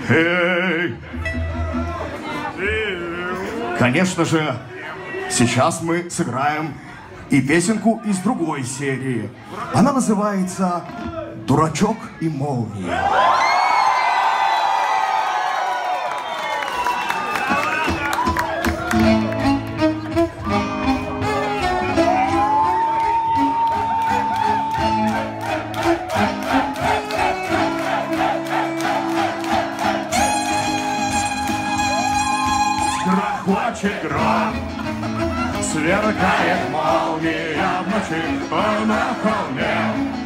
Эй! Конечно же, сейчас мы сыграем и песенку из другой серии. Она называется «Дурачок и молния». Грохочет гром, сверкает молния в ночи на холме.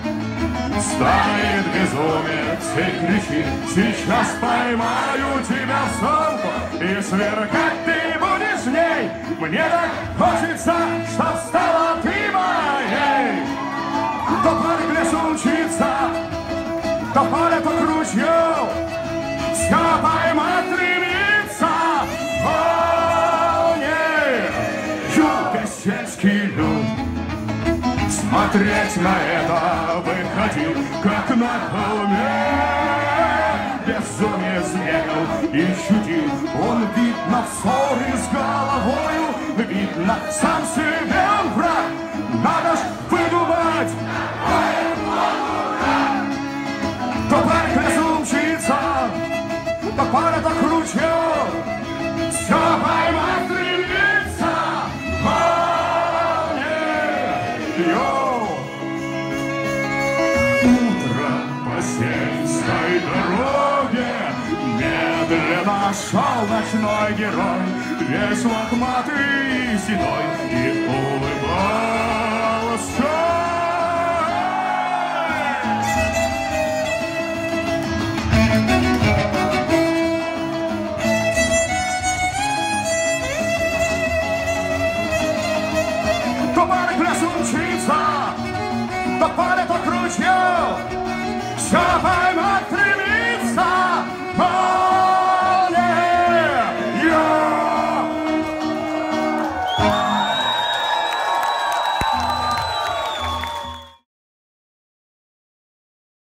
Стоит безумец и кричит: сейчас поймаю тебя в солнце, и сверкать ты будешь в ней. Мне так хочется, чтоб стала ты моей. То парк в лесу учиться, то поле, то к ручью, все поймать стремится. Сельский люд смотреть на это выходил, как на холме. Безумец бегал и чудил, он, видно, в ссоре с головою, видно, сам себе он враг. Надо ж выдумать, то парк в лесу мчится, то поле, то к ручью, все поймать стремится. Утро по сельской дороге медленно шел ночной герой, весь лохматый и седой, и улыбался. То парк в лесу мчится, то поле, то к ручью,